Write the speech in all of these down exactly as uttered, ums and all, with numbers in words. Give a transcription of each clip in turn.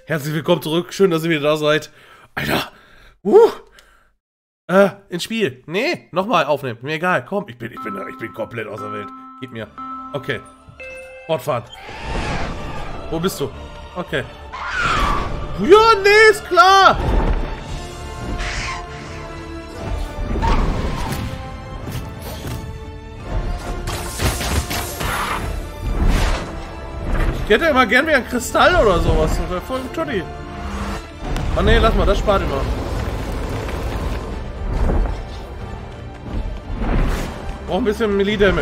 Herzlich willkommen zurück. Schön, dass ihr wieder da seid. Alter. Uh. Äh, ins Spiel. Nee, nochmal aufnehmen. Mir egal. Komm, ich bin, ich bin, ich bin komplett außer Welt. Gib mir. Okay. Fortfahren. Wo bist du? Okay. Ja, nee, ist klar. Ich hätte immer gern wie ein Kristall oder sowas. Das wäre voll Tutti. Oh ne, lass mal, das spart immer. Brauch ein bisschen Melee-Damage.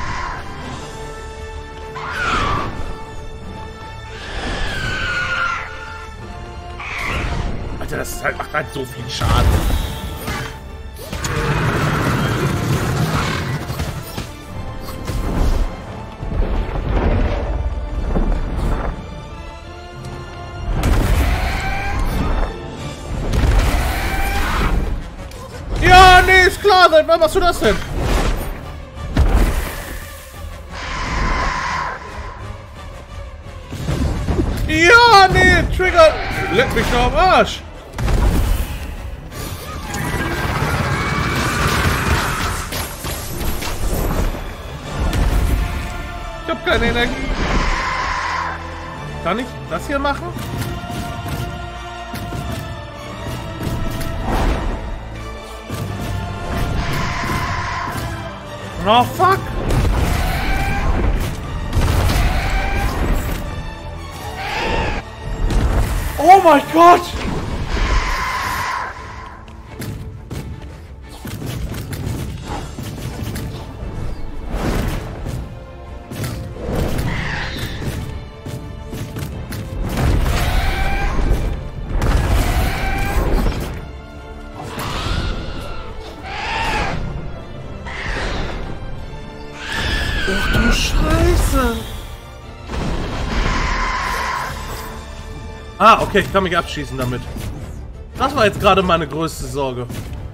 Alter, das ist halt, macht halt so viel Schaden. Ja, nee, ist klar, seit wann machst du das denn? Ja, nee, Trigger. Leck mich doch am Arsch. Ich hab keine Energie. Kann ich das hier machen? Oh, fuck! Oh mein Gott! Ach du Scheiße! Ah, okay, ich kann mich abschießen damit. Das war jetzt gerade meine größte Sorge.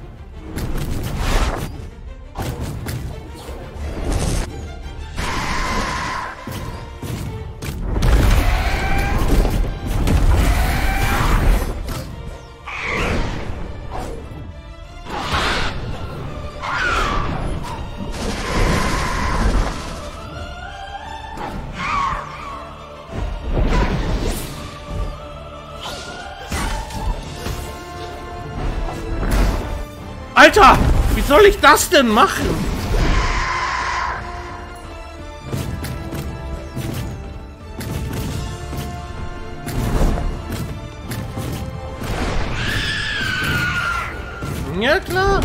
Alter, wie soll ich das denn machen? Ja, klar.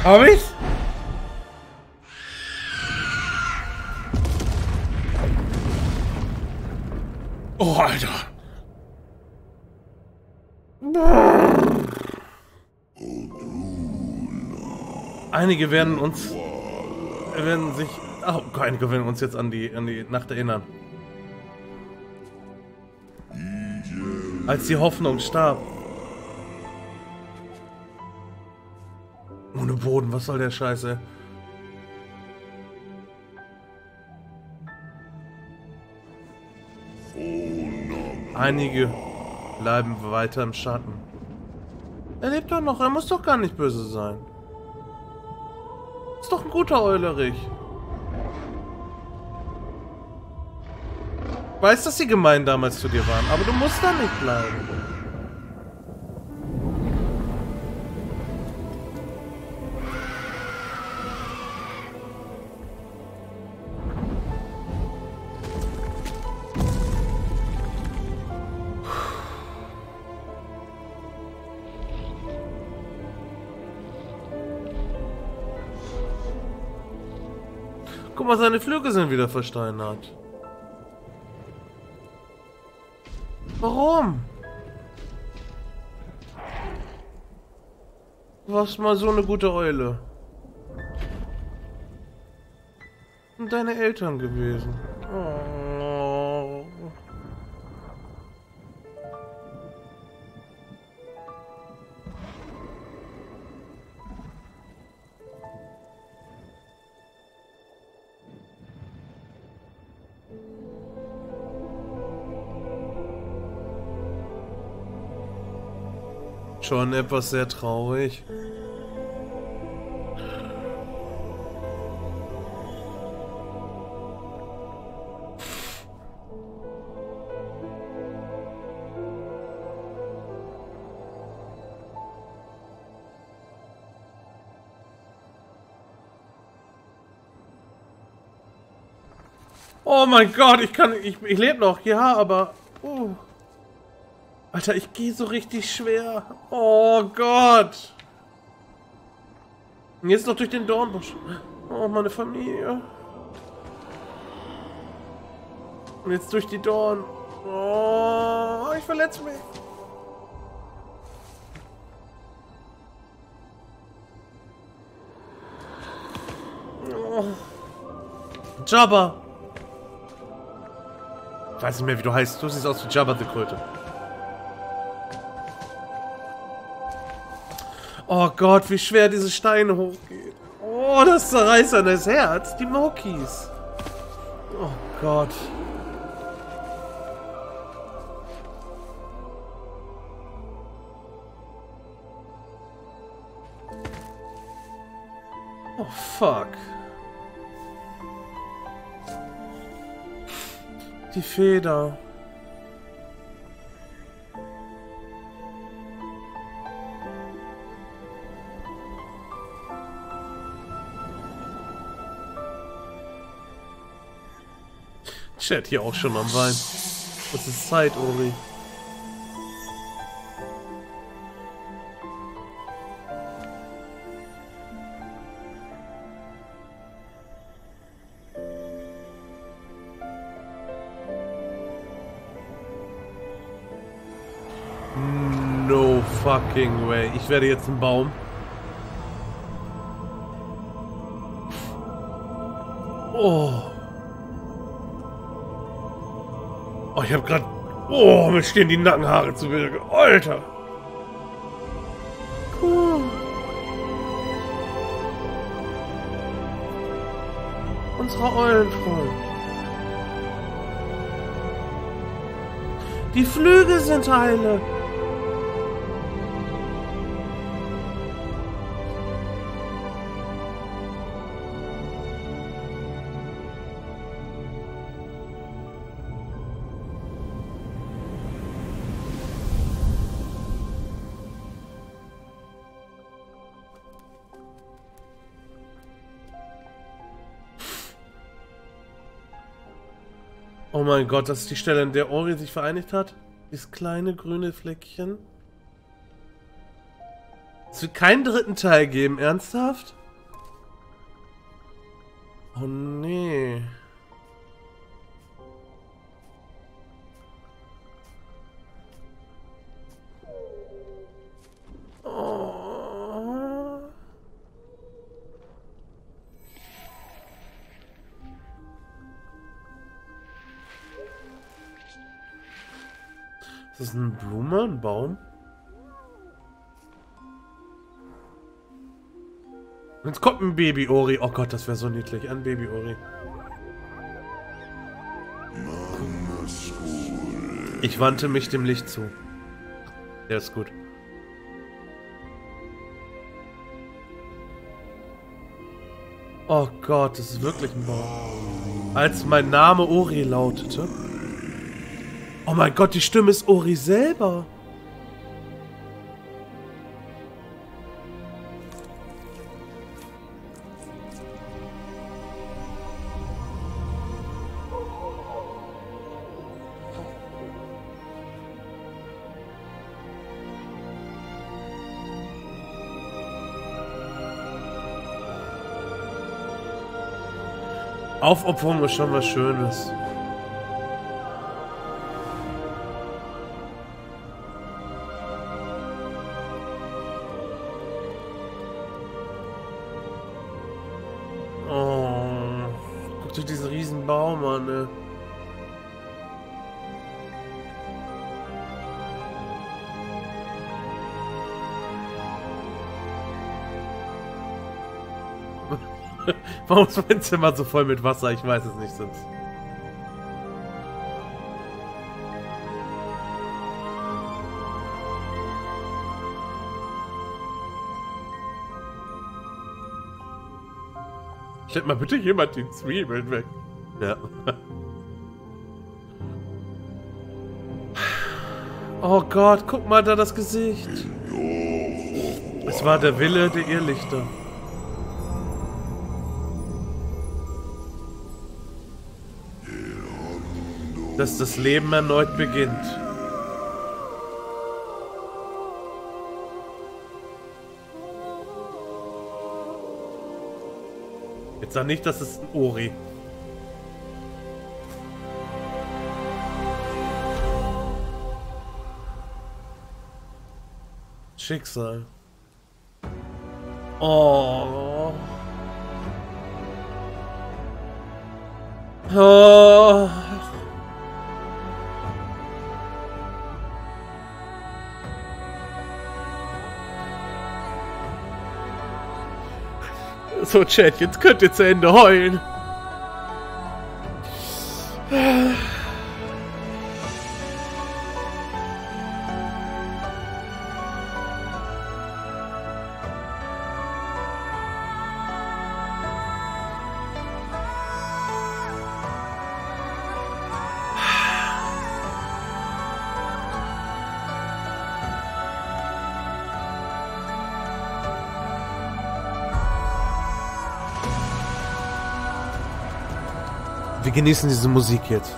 Hab ich? Oh, Alter. Einige werden uns... werden sich... Oh, einige werden uns jetzt an die, an die Nacht erinnern. Als die Hoffnung starb. Ohne Boden, was soll der Scheiße? Einige bleiben weiter im Schatten. Er lebt doch noch, er muss doch gar nicht böse sein. Ist doch ein guter Eulerich. Weiß, dass sie gemein damals zu dir waren, aber du musst da nicht bleiben. Guck mal, seine Flügel sind wieder versteinert. Warum? Du warst mal so eine gute Eule. Und deine Eltern gewesen. Oh. Schon etwas sehr traurig. Oh mein Gott, ich kann, ich, ich lebe noch, ja, aber, uh. Alter, ich gehe so richtig schwer. Oh Gott. Und jetzt noch durch den Dornbusch. Oh, meine Familie. Und jetzt durch die Dorn. Oh, ich verletze mich. Oh. Jabba. Ich weiß nicht mehr, wie du heißt. Du siehst aus wie Jabba the Kröte. Oh Gott, wie schwer diese Steine hochgehen. Oh, das zerreißt an das Herz. Die Mokis. Oh Gott. Oh fuck. Die Feder. Chat hier auch schon am Wein. Das ist Zeit, Ori. No fucking way. Ich werde jetzt ein Baum. Oh. Oh, ich hab grad... Oh, mir stehen die Nackenhaare zu Bilde. Alter! Cool. Unserer Eulenfreund. Die Flügel sind heile. Oh mein Gott, das ist die Stelle, an der Ori sich vereinigt hat. Dieses kleine grüne Fleckchen. Es wird keinen dritten Teil geben, ernsthaft? Oh nee. Oh. Ist das eine Blume, ein Baum? Jetzt kommt ein Baby-Ori. Oh Gott, das wäre so niedlich. Ein Baby-Ori. Ich wandte mich dem Licht zu. Der ist gut. Oh Gott, das ist wirklich ein Baum. Als mein Name Ori lautete. Oh mein Gott, die Stimme ist Ori selber. Aufopferung ist schon was Schönes. Oh, guckt euch diesen riesen Baum an, ne? Warum ist mein Zimmer so voll mit Wasser? Ich weiß es nicht sonst. Stellt mal bitte jemand die Zwiebeln weg. Ja. Oh Gott, guck mal da das Gesicht. Es war der Wille der Irrlichter. Dass das Leben erneut beginnt. Jetzt sag nicht, das ist ein Ori. Schicksal. Oh. Oh. So, Chat, jetzt könnt ihr zu Ende heulen. Wir genießen diese Musik jetzt.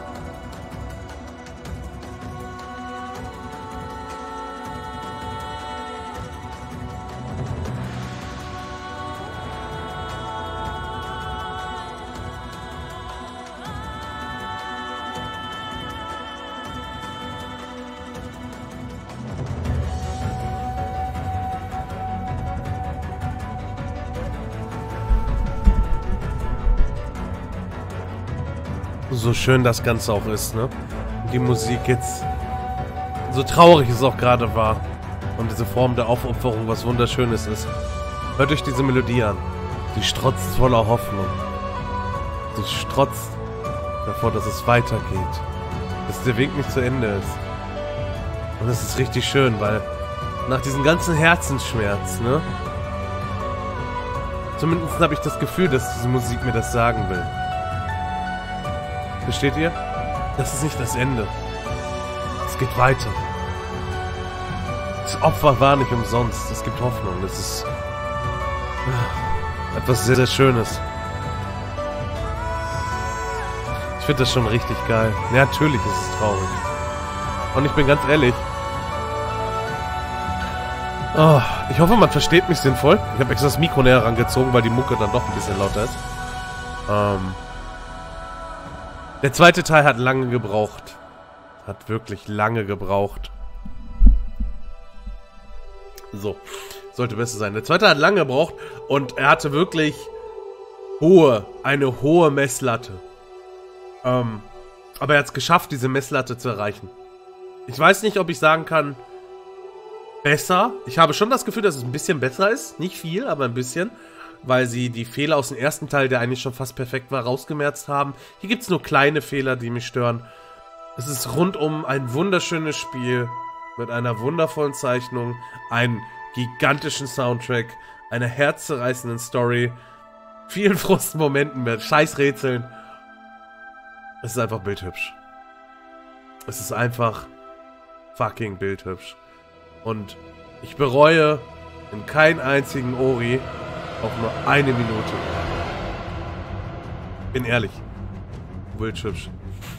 So schön das Ganze auch ist, ne? Die Musik jetzt, so traurig es auch gerade war. Und diese Form der Aufopferung, was Wunderschönes ist. Hört euch diese Melodie an. Sie strotzt voller Hoffnung. Sie strotzt davor, dass es weitergeht. Dass der Weg nicht zu Ende ist. Und das ist richtig schön, weil nach diesem ganzen Herzensschmerz, ne? Zumindest habe ich das Gefühl, dass diese Musik mir das sagen will. Versteht ihr? Das ist nicht das Ende. Es geht weiter. Das Opfer war nicht umsonst. Es gibt Hoffnung. Das ist etwas sehr, sehr Schönes. Ich finde das schon richtig geil. Ja, natürlich ist es traurig. Und ich bin ganz ehrlich. Oh, ich hoffe, man versteht mich sinnvoll. Ich habe extra das Mikro näher rangezogen, weil die Mucke dann doch ein bisschen lauter ist. Ähm, der zweite Teil hat lange gebraucht. Hat wirklich lange gebraucht. So, sollte besser sein. Der zweite hat lange gebraucht und er hatte wirklich hohe, eine hohe Messlatte. Ähm, aber er hat es geschafft, diese Messlatte zu erreichen. Ich weiß nicht, ob ich sagen kann, besser. Ich habe schon das Gefühl, dass es ein bisschen besser ist. Nicht viel, aber ein bisschen. Weil sie die Fehler aus dem ersten Teil, der eigentlich schon fast perfekt war, rausgemerzt haben. Hier gibt es nur kleine Fehler, die mich stören. Es ist rundum ein wunderschönes Spiel mit einer wundervollen Zeichnung, einem gigantischen Soundtrack, einer herzzerreißenden Story, vielen Frustmomenten mit Scheißrätseln. Es ist einfach bildhübsch. Es ist einfach fucking bildhübsch. Und ich bereue in keinen einzigen Ori auch nur eine Minute. Bin ehrlich. Bildhübsch.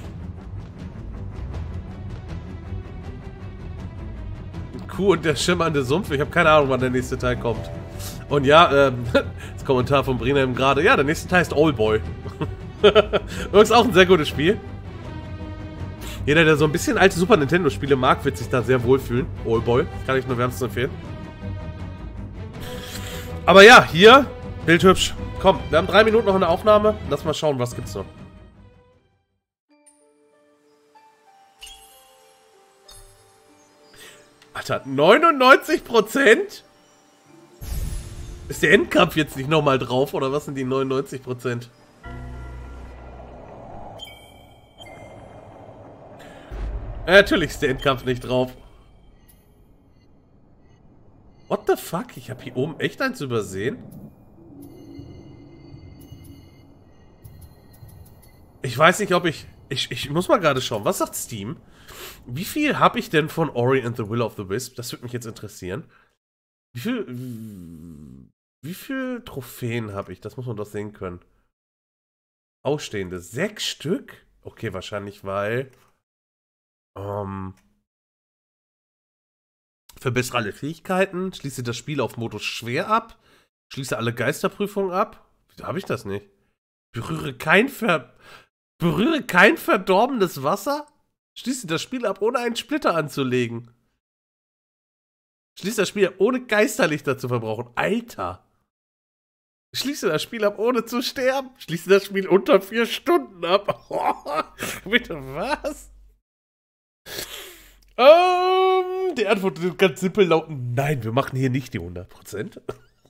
Kuh und der schimmernde Sumpf. Ich habe keine Ahnung, wann der nächste Teil kommt. Und ja, ähm, das Kommentar von Brinem gerade. Ja, der nächste Teil ist Oldboy. Übrigens auch ein sehr gutes Spiel. Jeder, der so ein bisschen alte Super Nintendo-Spiele mag, wird sich da sehr wohlfühlen. Oldboy. Kann ich nur wärmstens empfehlen. Aber ja, hier, bildhübsch. Komm, wir haben drei Minuten noch in der Aufnahme. Lass mal schauen, was gibt's noch. Alter, neunundneunzig Prozent? Ist der Endkampf jetzt nicht nochmal drauf, oder was sind die neunundneunzig Prozent? Ja, natürlich ist der Endkampf nicht drauf. What the fuck? Ich habe hier oben echt eins übersehen? Ich weiß nicht, ob ich... Ich, ich muss mal gerade schauen. Was sagt Steam? Wie viel habe ich denn von Ori and the Will of the Wisp? Das würde mich jetzt interessieren. Wie viel... Wie viel Trophäen habe ich? Das muss man doch sehen können. Ausstehende. Sechs Stück? Okay, wahrscheinlich, weil... Ähm... Verbessere alle Fähigkeiten, schließe das Spiel auf Modus schwer ab, schließe alle Geisterprüfungen ab. Wieso habe ich das nicht? Berühre kein Ver... Berühre kein verdorbenes Wasser? Schließe das Spiel ab, ohne einen Splitter anzulegen. Schließe das Spiel ab, ohne Geisterlichter zu verbrauchen. Alter! Schließe das Spiel ab, ohne zu sterben. Schließe das Spiel unter vier Stunden ab. Bitte was? Ähm, die Antwort wird ganz simpel lauten, nein, wir machen hier nicht die hundert Prozent.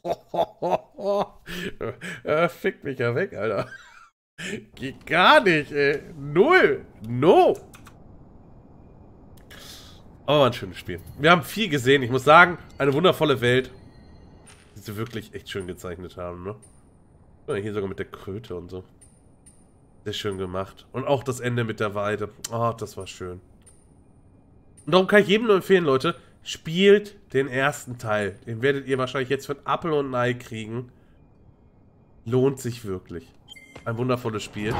äh, fick mich ja weg, Alter. Geht gar nicht, ey. Null. No. Aber war ein schönes Spiel. Wir haben viel gesehen. Ich muss sagen, eine wundervolle Welt. Die sie wirklich echt schön gezeichnet haben, ne? Ja, hier sogar mit der Kröte und so. Sehr schön gemacht. Und auch das Ende mit der Weide. Oh, das war schön. Und darum kann ich jedem nur empfehlen, Leute, spielt den ersten Teil. Den werdet ihr wahrscheinlich jetzt für ein Apfel und ein Ei kriegen. Lohnt sich wirklich. Ein wundervolles Spiel.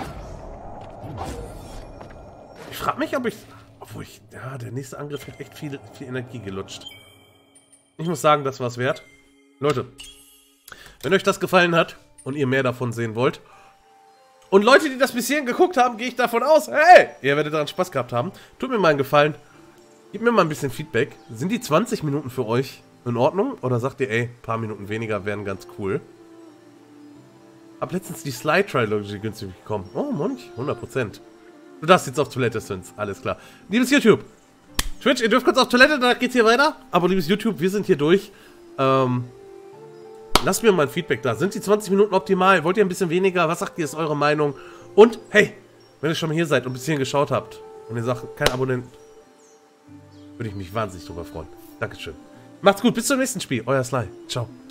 Ich frage mich, ob ich... Obwohl ich... Ja, der nächste Angriff hat echt viel, viel Energie gelutscht. Ich muss sagen, das war's wert. Leute, wenn euch das gefallen hat und ihr mehr davon sehen wollt... Und Leute, die das bis hierhin geguckt haben, gehe ich davon aus, hey, ihr werdet daran Spaß gehabt haben. Tut mir mal einen Gefallen. Gebt mir mal ein bisschen Feedback. Sind die zwanzig Minuten für euch in Ordnung? Oder sagt ihr, ey, ein paar Minuten weniger wären ganz cool? Hab letztens die Sly Trilogy günstig bekommen. Oh, Monch, hundert Prozent. Du darfst jetzt auf Toilette, Sins. Alles klar. Liebes YouTube. Twitch, ihr dürft kurz auf Toilette, danach geht's hier weiter. Aber liebes YouTube, wir sind hier durch. Ähm, lasst mir mal ein Feedback da. Sind die zwanzig Minuten optimal? Wollt ihr ein bisschen weniger? Was sagt ihr, ist eure Meinung? Und, hey, wenn ihr schon mal hier seid und bis hierhin geschaut habt und ihr sagt, kein Abonnent, würde ich mich wahnsinnig drüber freuen. Dankeschön. Macht's gut, bis zum nächsten Spiel. Euer Sly. Ciao.